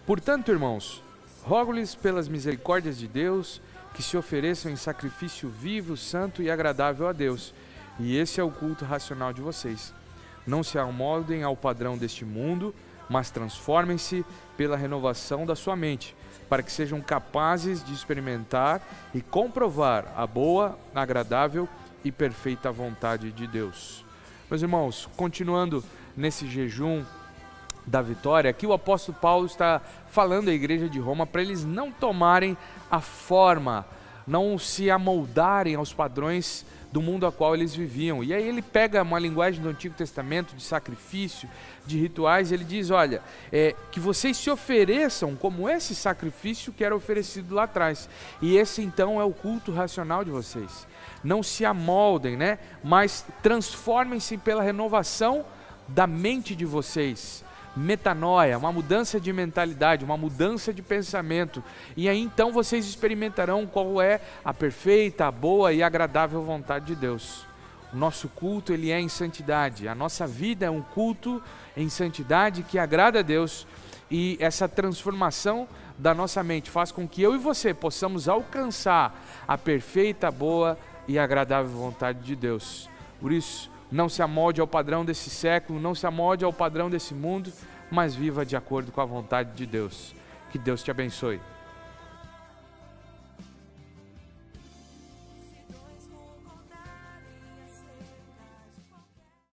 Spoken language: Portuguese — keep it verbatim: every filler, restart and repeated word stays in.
Portanto, irmãos, rogo-lhes pelas misericórdias de Deus que se ofereçam em sacrifício vivo, santo e agradável a Deus. E esse é o culto racional de vocês. Não se amoldem ao padrão deste mundo, mas transformem-se pela renovação da sua mente, para que sejam capazes de experimentar e comprovar a boa, agradável e perfeita vontade de Deus. Meus irmãos, continuando nesse jejum da vitória, aqui o apóstolo Paulo está falando à igreja de Roma para eles não tomarem a forma, não se amoldarem aos padrões do mundo a qual eles viviam. E aí ele pega uma linguagem do Antigo Testamento de sacrifício, de rituais, e ele diz, olha, é, que vocês se ofereçam como esse sacrifício que era oferecido lá atrás. E esse então é o culto racional de vocês. Não se amoldem, né? Mas transformem-se pela renovação da mente de vocês. Metanoia, uma mudança de mentalidade, uma mudança de pensamento, e aí então vocês experimentarão qual é a perfeita, a boa e agradável vontade de Deus. O nosso culto, ele é em santidade, a nossa vida é um culto em santidade que agrada a Deus, e essa transformação da nossa mente faz com que eu e você possamos alcançar a perfeita, boa e agradável vontade de Deus. Por isso, não se amolde ao padrão desse século, não se amolde ao padrão desse mundo, mas viva de acordo com a vontade de Deus. Que Deus te abençoe.